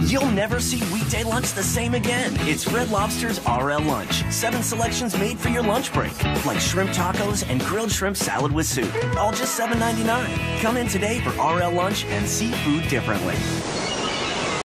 You'll never see weekday lunch the same again. It's Red Lobster's RL Lunch. 7 selections made for your lunch break, like shrimp tacos and grilled shrimp salad with soup. All just $7.99. Come in today for RL Lunch and see food differently.